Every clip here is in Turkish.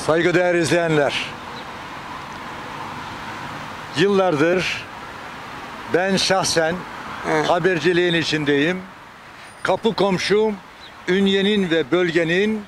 Saygıdeğer izleyenler, yıllardır ben şahsen haberciliğin içindeyim. Kapı komşum Ünye'nin ve bölgenin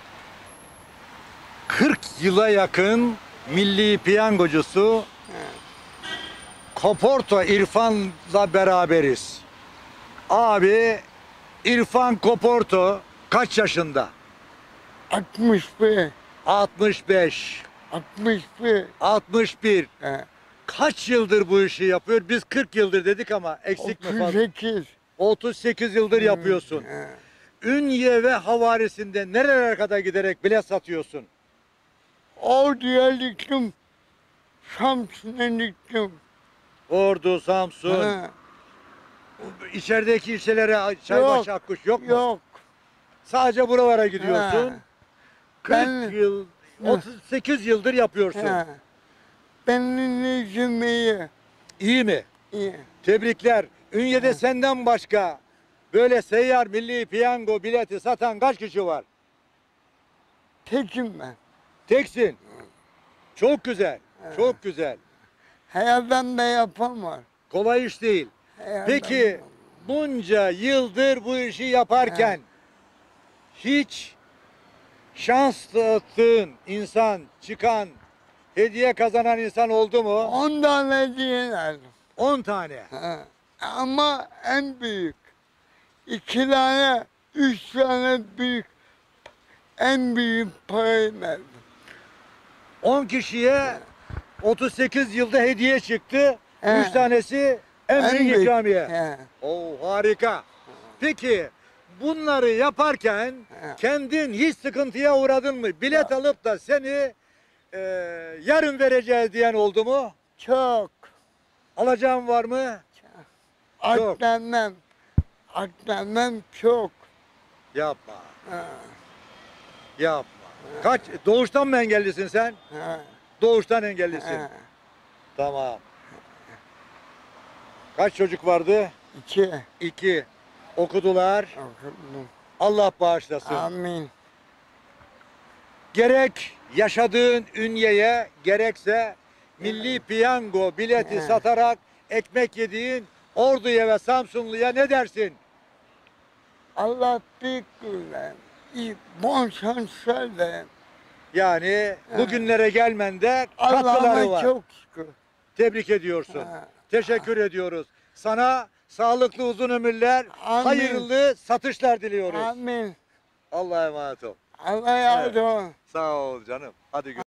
40 yıla yakın milli piyangocusu Koporto İrfan'la beraberiz. Abi İrfan Koporto kaç yaşında? 61. 65. 61. 61. He. Kaç yıldır bu işi yapıyor? Biz 40 yıldır dedik ama eksik mi fazla? 38. 38 yıldır yapıyorsun. He. Ünye ve havarisinde nerelere kadar giderek bilet satıyorsun? Ordu'ya gittim. Samsun'a gittim. Ordu, Samsun, He. içerideki ilçelere Çaybaşı, Akkuş yok mu? Yok. Sadece buralara gidiyorsun. He. 40 Ben- yıl, 38 yıldır yapıyorsun. He. Benim izim iyi. İyi mi? İyi. Tebrikler. Ünye'de senden başka böyle seyyar milli piyango bileti satan kaç kişi var? Tekim ben. Teksin. Çok güzel. Çok güzel. Hayatımda yapamam. Kolay iş değil. Peki bunca yıldır bu işi yaparken hiç şans dağıttığın insan, çıkan, hediye kazanan insan oldu mu? 10 tane diyen aldım. 10 tane. He. Ama en büyük. 2 tane, 3 tane büyük. En büyük parayı verdim. 10 kişiye 38 yılda hediye çıktı. He. 3 tanesi en büyük ikramiye. He. Oo, harika. Peki bunları yaparken kendin hiç sıkıntıya uğradın mı? Bilet alıp da seni yarın vereceğiz diyen oldu mu? Çok. Alacağım var mı? Çok. Atlamam. Atlamam çok. Yapma. Ha. Yapma. Kaç doğuştan mı engellisin sen? Ha. Doğuştan engellisin. Ha. Tamam. Kaç çocuk vardı? 2. 2. Okudular. Okudum. Allah bağışlasın. Amin. Gerek yaşadığın Ünye'ye gerekse milli piyango bileti satarak ekmek yediğin Ordu'ya ve Samsunlu'ya ne dersin? Allah büyük kullarım. İyi, bol şanslar verin. Yani bugünlere gelmende katkıları Allah'ıma var. çok şükür. Tebrik ediyorsun. Ha. Teşekkür ediyoruz. Sana sağlıklı uzun ömürler, Amin. hayırlı satışlar diliyoruz. Amin. Allah'a emanet ol. Allah yardım olsun. Sağ ol canım. Hadi